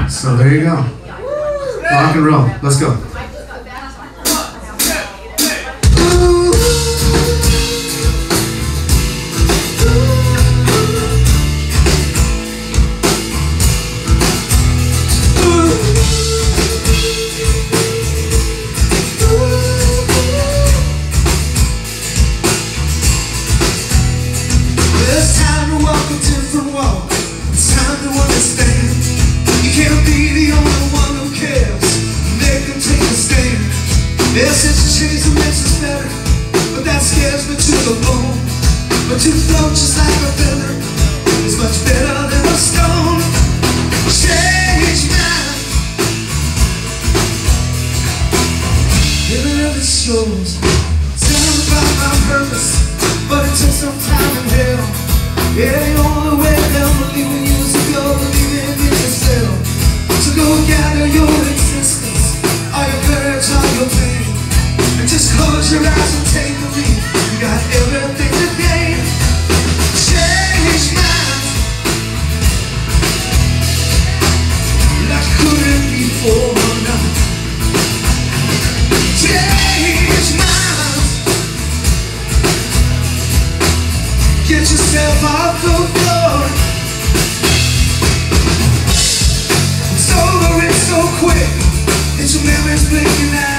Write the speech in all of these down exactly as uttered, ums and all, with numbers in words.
So there you go. Rock and roll. Let's go. Yes, it's a change that makes us better, but that scares me to the bone. But to float just like a feather is much better than a stone. Change man, living of its shows. Tell about my purpose, but it took some time in hell. Yeah, the only way they'll believe in you is to go believe in yourself. So go gather your existence, all your courage, all your pain. And just close your eyes and take a lead. You got everything to gain. Change minds like you couldn't before now. Change minds. Get yourself off the floor. It's over, it's so quick. It's your memories blinking out.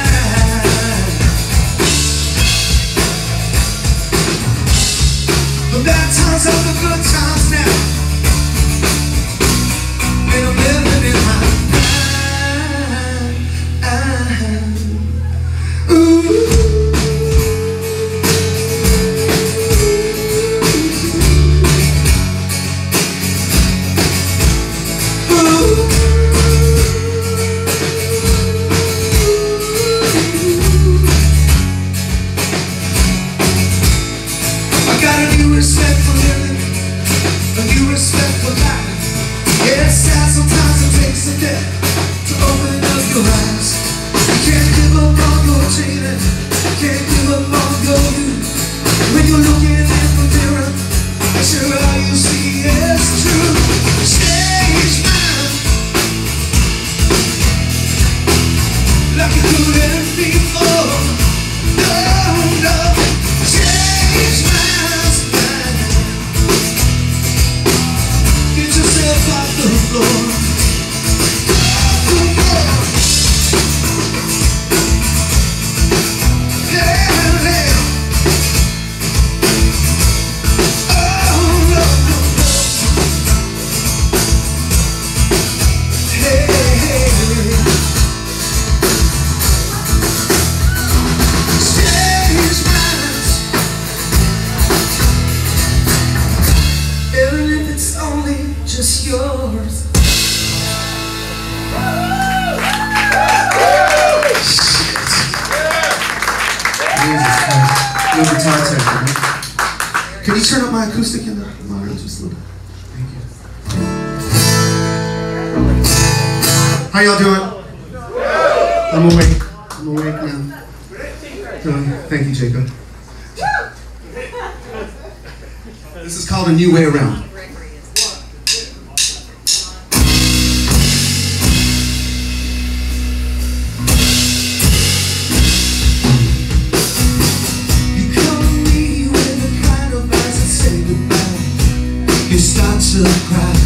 The bad times are the good times now, and I'm living in my prime. Ooh. Respect for living, a new respect for life. Yeah, it's sad sometimes it takes a death to open up your eyes. You can't give up on your dreaming, can't give up on your youth. When you're looking in the mirror, make sure all you see is true. Change man, like you couldn't before. No, no, change man. Off the floor. Yeah, yeah. Oh, no, no, no. Hey, hey, hey. Change minds. Even if it's only just yours. Jesus Christ. No guitar tech, right? Can you turn up my acoustic in the monitor just a little bit? Thank you. How y'all doing? I'm awake. I'm awake now. So, thank you, Jacob. This is called A New Way Around. You start to cry.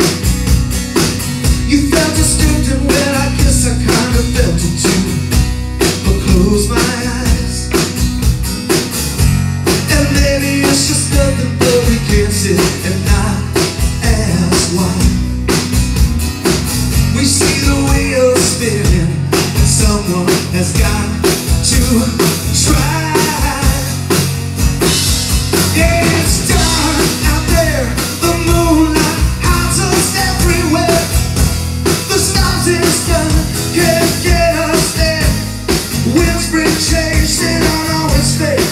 You felt distant and when I guess I kind of felt it too. But close my eyes, and maybe it's just nothing but we can't sit and not ask why. We see the wheels spinning and someone has got to try. Yeah, it's dark out there. The moonlight hides us everywhere. The stars in the sun can't get us there. Winds bring change, they don't always fade.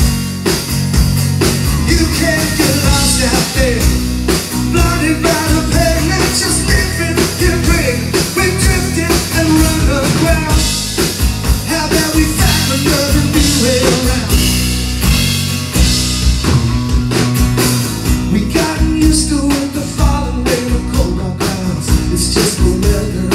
You can't get lost out there, blinded by the pain and just living in pain. We've drifted and run aground. How about we find another new way around? We gotten used to it, the falling rain, the cold dark clouds. It's just the weather.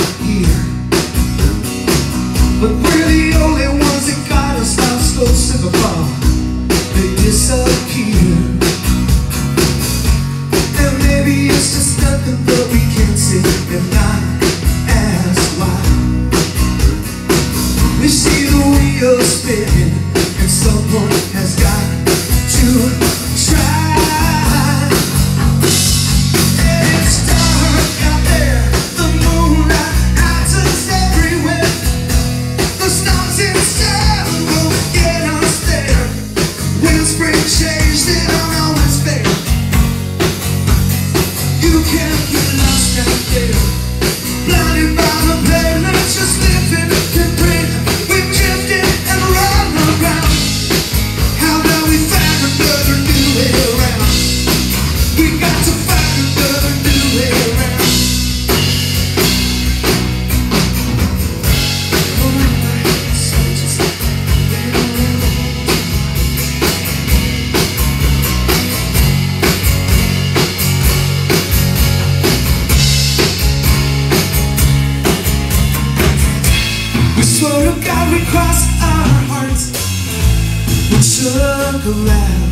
we cross our hearts, we took around.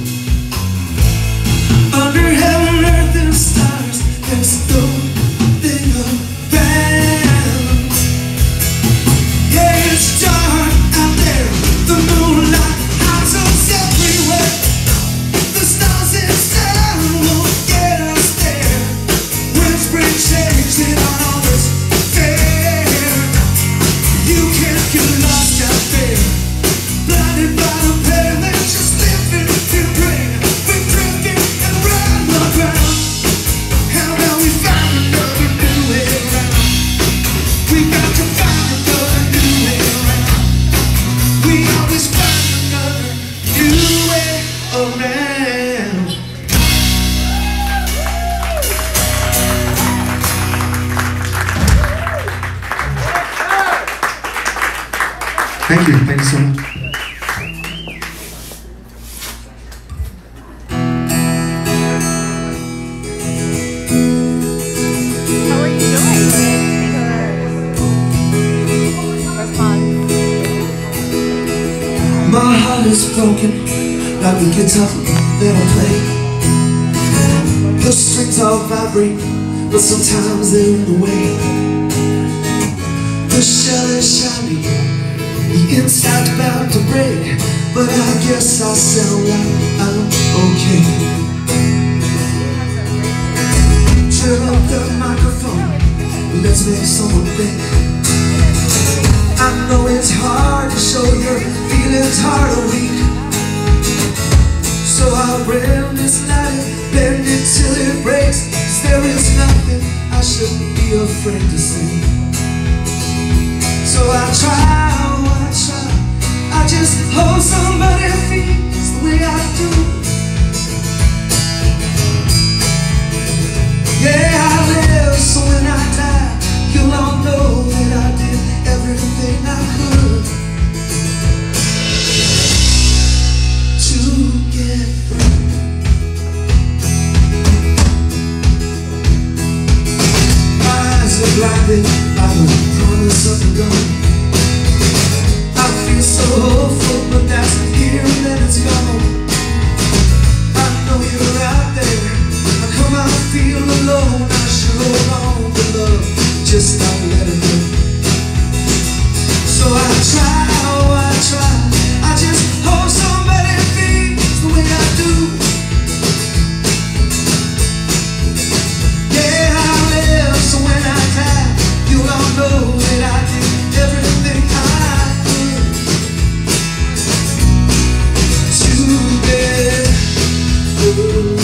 Under heaven, earth, and stars, there's no thing around. Yeah, it's dark out there, the moonlight hides us everywhere. The stars and sun won't get us there. When spring shakes it on all this fair, you can't get lost out there, blinded by the pain that's just living in rain. We're drifting and round the ground. How about we find another new way around? We got to find another new way around. We always find another new way around. Thank you, thank you so much. How are you doing? Response. My heart is broken, like the guitar that I play. The strings all vibrate, but sometimes they're in the way. The shell is shiny, the inside's about to break, but I guess I sound like I'm okay. Turn up the microphone, let's make someone think. I know it's hard to show your feelings hard or weak, so I'll bend this night, bend it till it breaks. 'Cause there is nothing I shouldn't be afraid to say. So I try, oh I try, I just hope somebody feels the way I do. Yeah, I live, so when I die, you'll all know that I did everything I could to get through. My eyes are blinded by the promise of the gun. I feel so hopeful, but that's here and then it's gone. I know you're out there, I come out feel alone. I should hold on to love, just not let it go. So I try, oh I try, I just hope somebody feels the way I do. Yeah, I live, so when I die, you'll all know that I did everything I could to get through.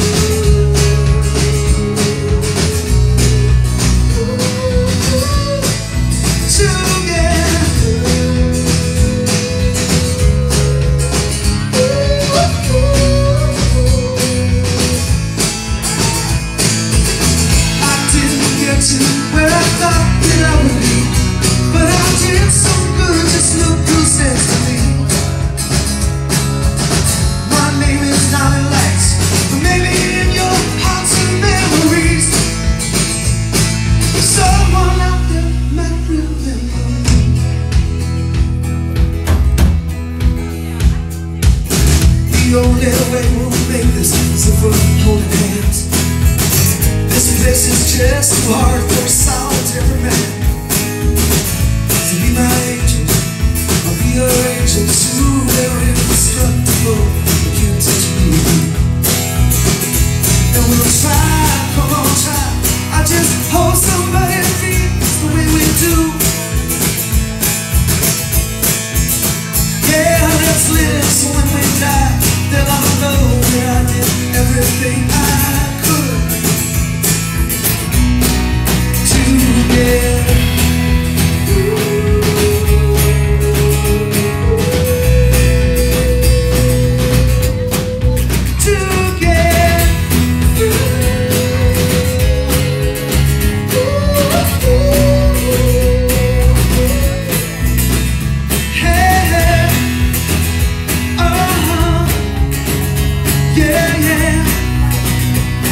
The only way we'll make this is if we're holding hands. This place is just too hard for a solitary man. So be my angel, I'll be your angel too. They're indestructible, you can't touch me. And we'll try, come on try, I just hope somebody feels the way we do. Yeah, let's live so when we die, they'll all know that I did everything I could to get through. To get through. Hey, hey. Uh-huh. Yeah, yeah.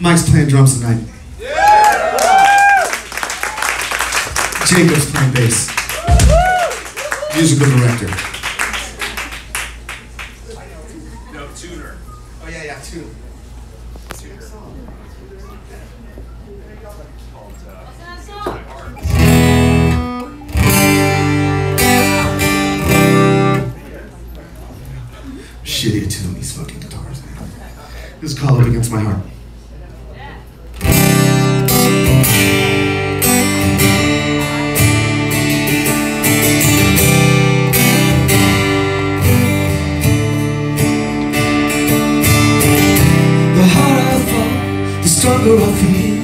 Mike's playing drums tonight. Jacob's playing bass. Musical director. No, tuner. Oh yeah, yeah, tuner. Shitty at tuning these fucking guitars, man. This is called Up Against My Heart. The harder I fall, the stronger I feel.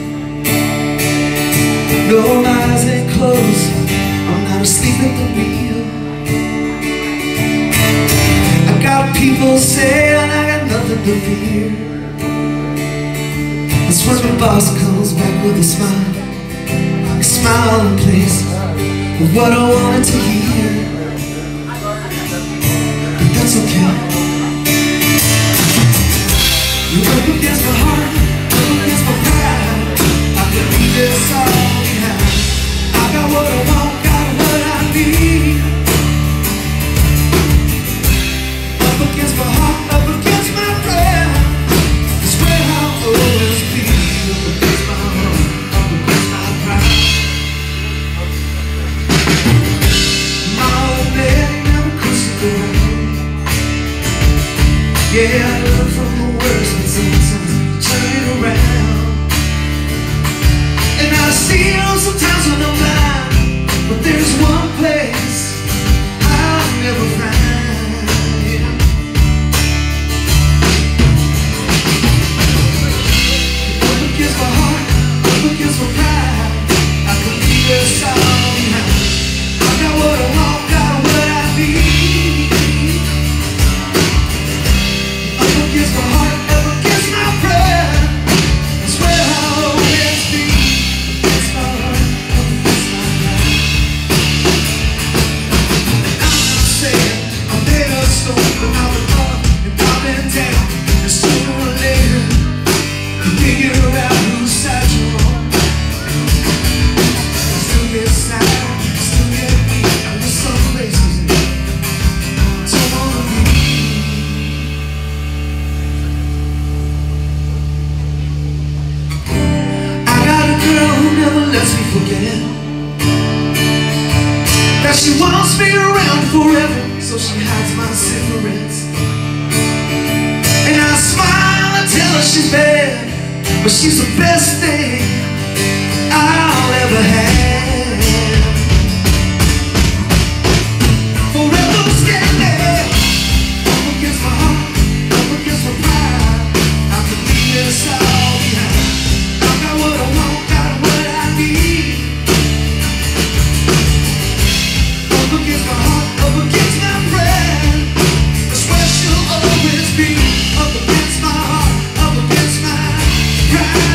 No, my eyes ain't closed, I'm not asleep at the wheel. I got people saying I got nothing to fear. That's when the boss comes back with a smile, a smile in place of what I wanted to hear. But that's okay. You're up against my heart, up against my pride. I can leave this all behind. I got what I want, got what I need. Up against my heart, up against my pride. It's where I'll always be. Up against my heart, up against my pride. My old man never crossed the road. Yeah, I learned from the worst, but sometimes turn it around. And I see you sometimes when I'm blind, but there's one place I'll never find. Yeah. Up against my heart, up against my pride, I can leave this all behind. I got what I want, got what I need. Up against my heart, up against my pride, it's where I'll always be. Against my heart, up against my pride. And I'm not saying I'm made of stone, but I've been up and I've been down, and sooner or later you figure out whose side you're on. I still get sad, I still get weak, and there's some places I don't wanna be. I got a girl who never lets me forget that she wants me around forever, so she hides my cigarettes. And I smile and tell her she's bad, but she's the best thing I'll ever have. Forever standing up against my heart, up against my pride. I can leave this all behind. I got what I want, got what I need. Up against my heart, up against my pride, that's where she'll always be. Up against my heart, up against my pride.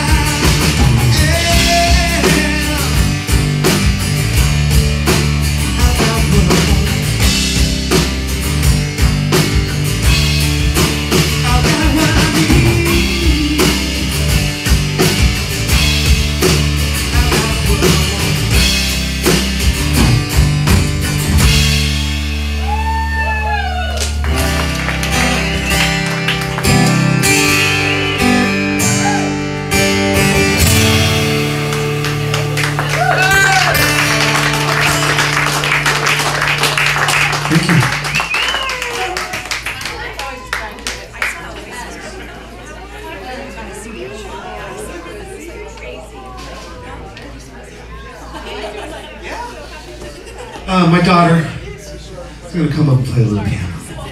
Uh, my daughter is going to come up and play a little piano.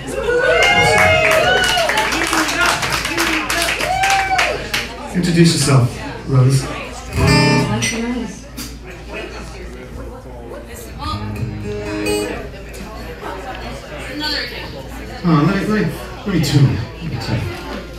Introduce yourself, Rose. Oh, let me, let me, let me tune it. Let me tune it.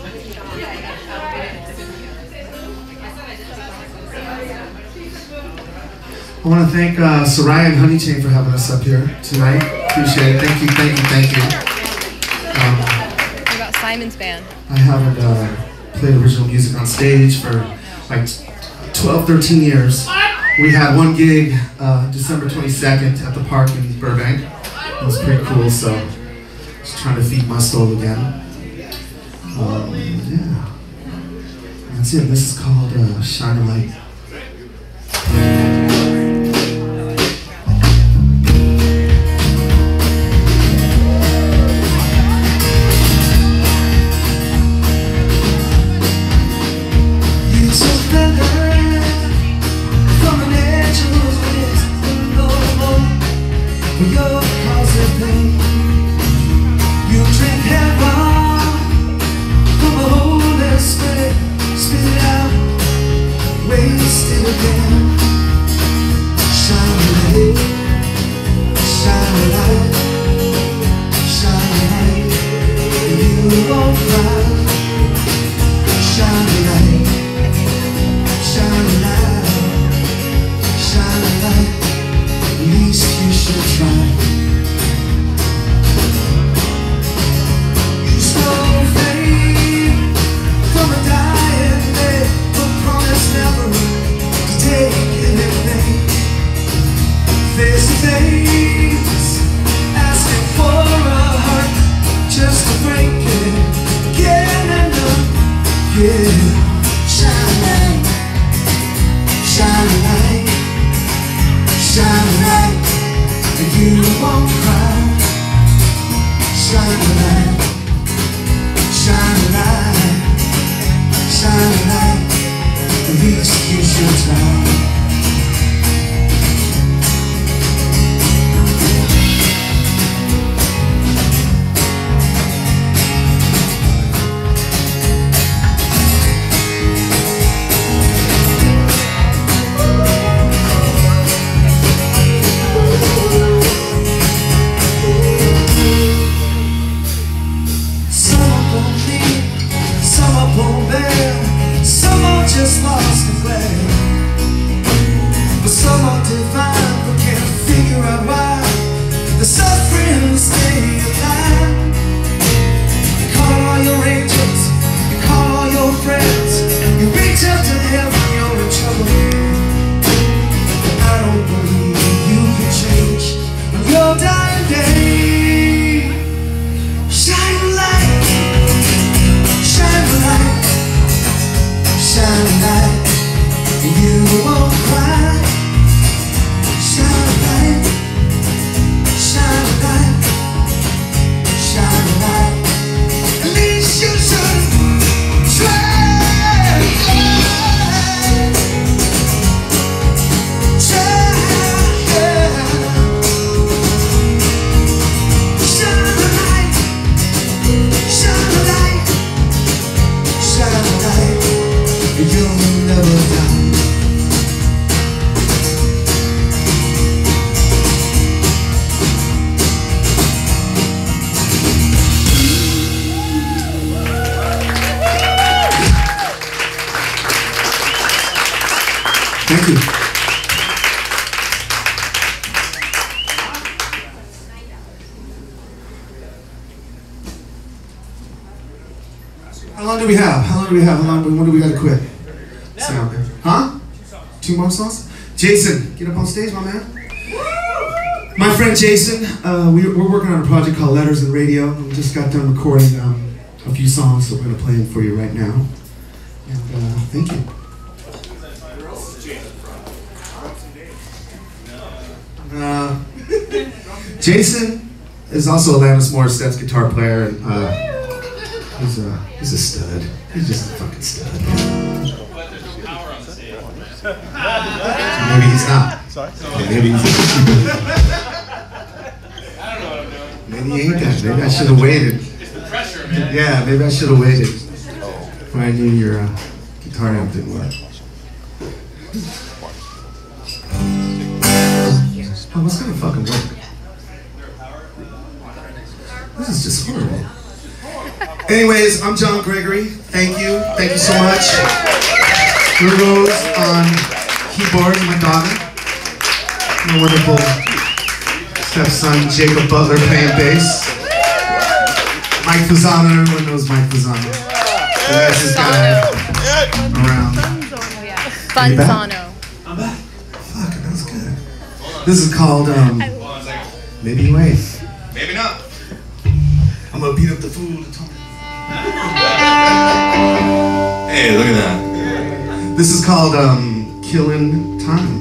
I want to thank uh, Soraya and Honeychain for having us up here tonight. Appreciate it. Thank you, thank you, thank you. Um, What about Simon's band? I haven't uh, played original music on stage for like twelve, thirteen years. We had one gig uh, December twenty-second at the park in Burbank. It was pretty cool, so just trying to feed my soul again. Um, yeah, that's it. This is called uh, Shine a Light. Thank you. How long do we have? How long do we have? How long? When do we gotta quit? Sound good. Huh? Two more songs? Jason, get up on stage, my man. My friend Jason, uh, we, we're working on a project called Letters and Radio. We just got done recording um, a few songs, so we're gonna play them for you right now. And uh, thank you. Uh, Jason is also Alanis Morissette's guitar player, and uh, he's a he's a stud. He's just a fucking stud. But there's no power on the stage. Maybe he's not. Sorry? Yeah, maybe he's. I don't know what I'm doing. Maybe he ain't that. Maybe I should have waited. It's the pressure, man. Yeah, maybe I should have waited when I knew your uh, guitar amp didn't work. Oh, what's gonna fucking work? This is just horrible. Anyways, I'm John Gregory. Thank you. Thank you so much. Rose on keyboard, my daughter. My wonderful stepson, Jacob Butler, playing bass. Mike Fasano, everyone knows Mike Fasano. This is Fasano. around. Fasano. I'm back. Fuck, that was good. This is called, um, Hold on a second. Maybe You Ain't. Maybe not. I'm gonna beat up the fool. Hey, look at that. This is called, um, Killing Time.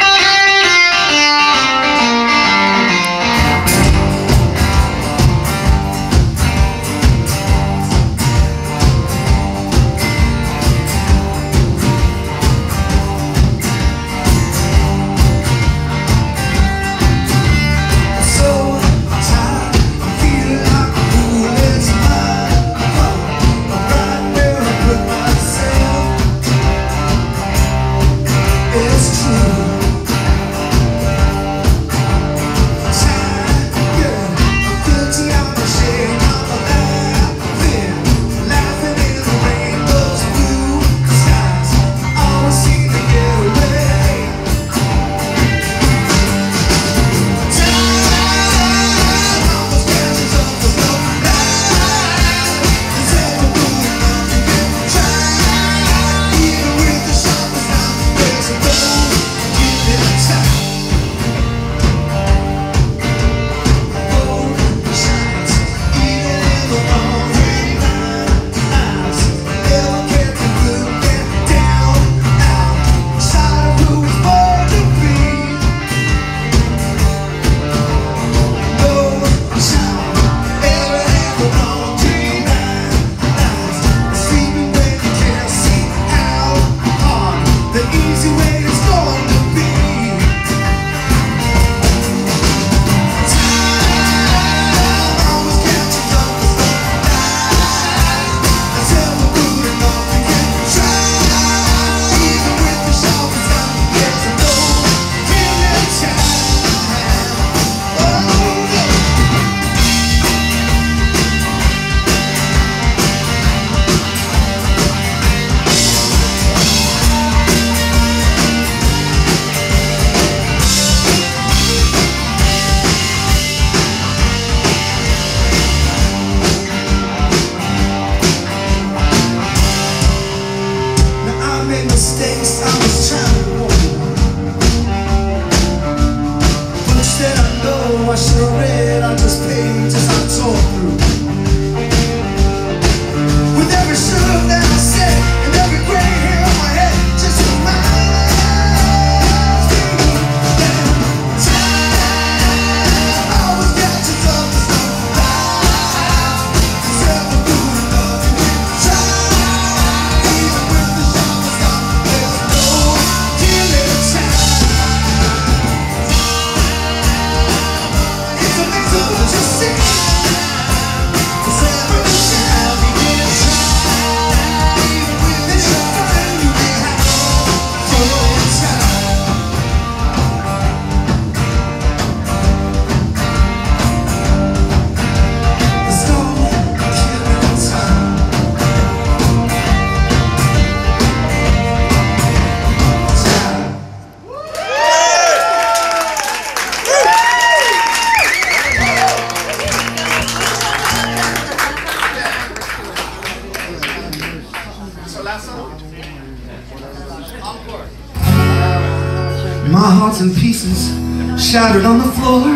My heart's in pieces, shattered on the floor.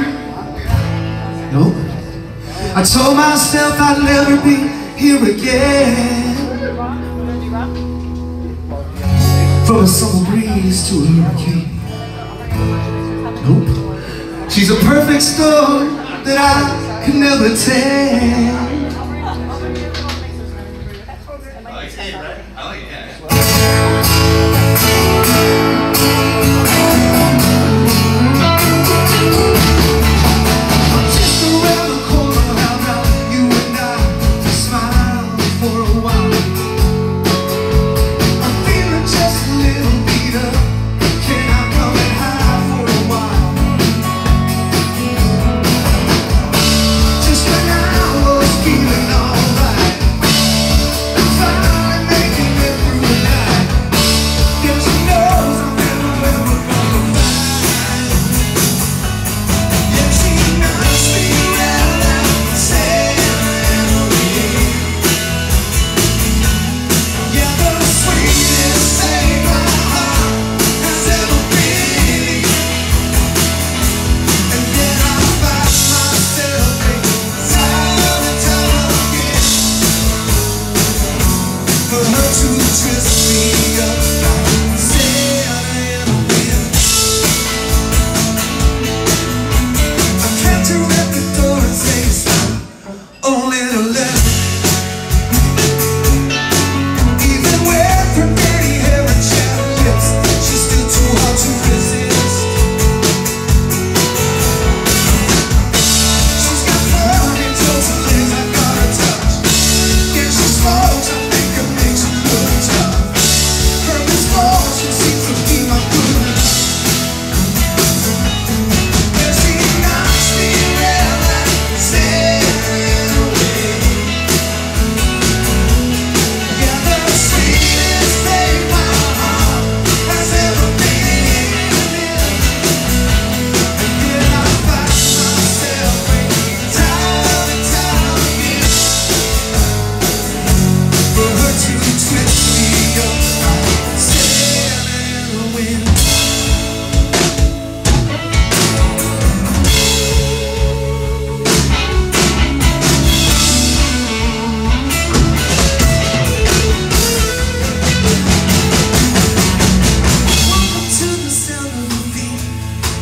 Nope. I told myself I'd never be here again. From a summer breeze to a hurricane. Nope. She's a perfect storm that I could never tame. I like it, right? I like it, yeah. Just when I was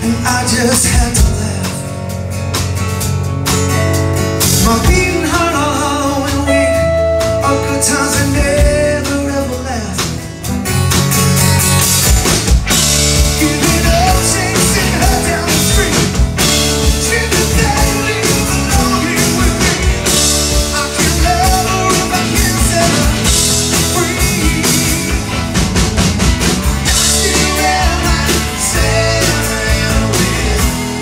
and I just had to laugh. My beating heart all Halloween week, all good times that never ever last. Giving up, chasing her down the street, screaming daily, you belong here with me. I can love her if I can't set her free. I still am like sailing wind,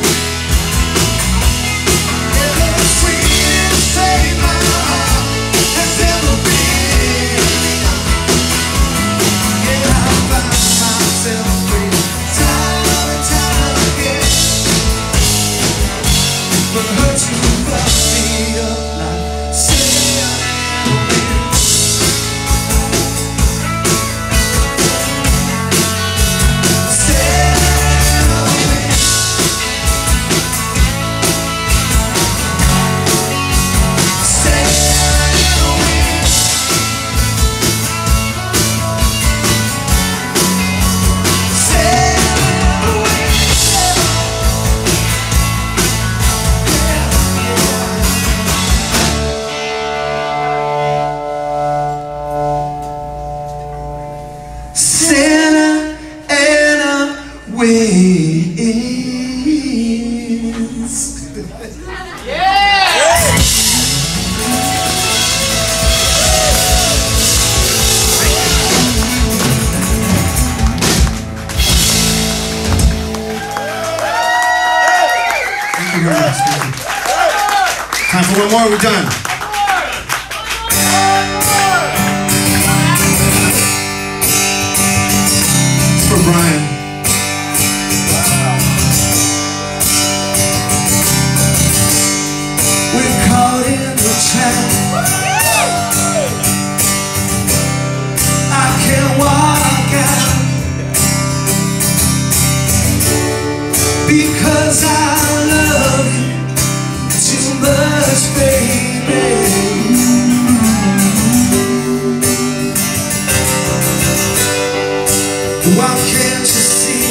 and the sweetest pain my heart has ever been. Yeah, I find myself free time and time again, but hurt you fucked me up like sailing wind. Santa Ana wins. Thank you very much. Thank you. Time for one more. We're done. It's for Brian. We're caught in the trap. I can't walk out because I love you too much, baby. Why can't you see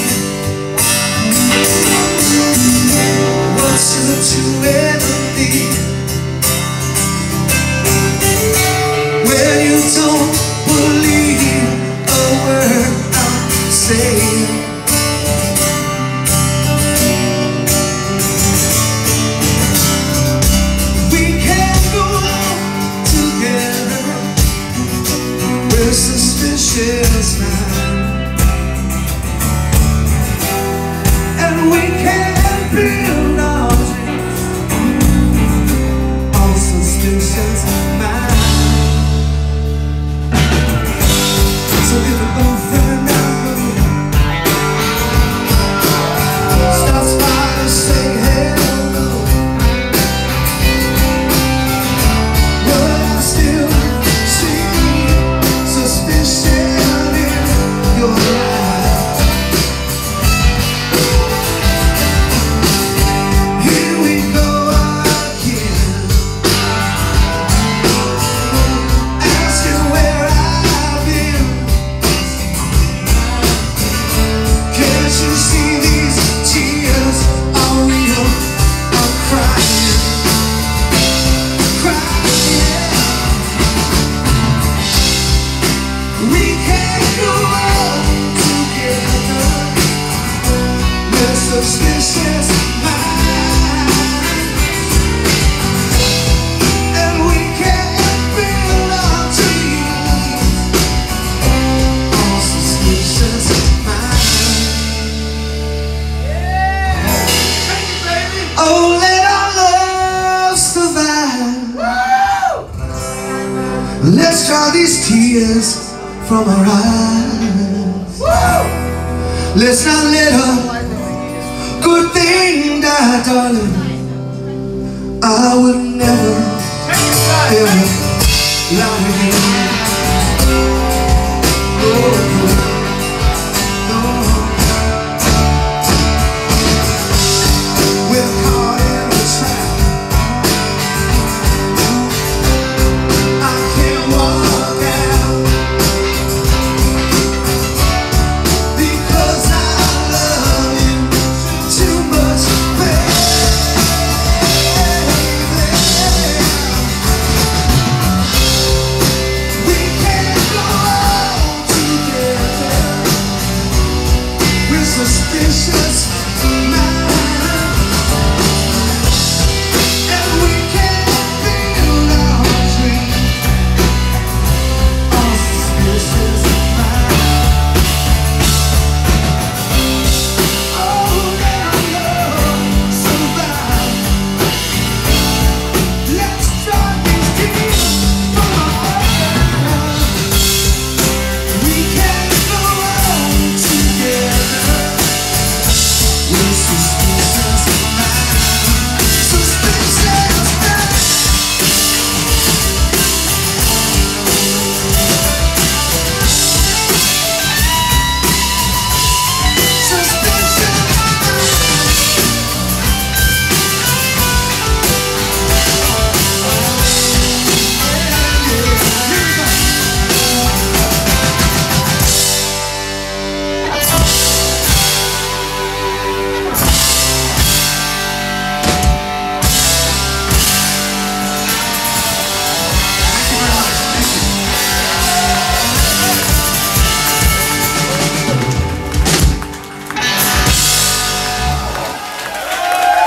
what you do ever need? When you don't believe a word I'm saying. We can't go on together. We're suspicious now, and we can't build our dreams on suspicious minds. So if a boyfriend stops by to say hello, will I still see suspicion in your eyes? Here we go again, asking where I've been. Can't you see these tears are real? I'm crying, crying. We can't go on together. We're suspicious minds, and we can't build our dreams on suspicious minds. Oh, let our love survive. Let's dry these tears from our eyes. Let's not let a good thing die, darling. I would never, ever lie again. Oh, no, no. We're caught in the trap. I can't walk out because I love you too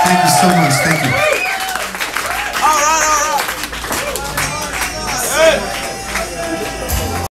Thank you so much. Thank you.